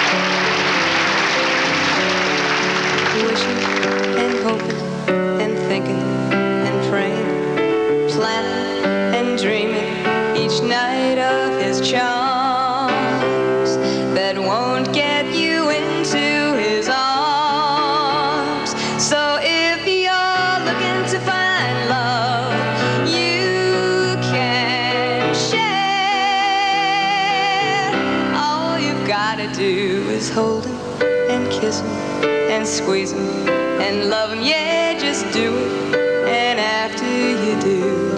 Wishing and hoping and thinking and praying, planning and dreaming each night of his charms that won't get you into his arms. So if you're looking to find love, you can share. All you've gotta do is hold him and kiss him and squeeze him and love him. Yeah, just do it. And after you do,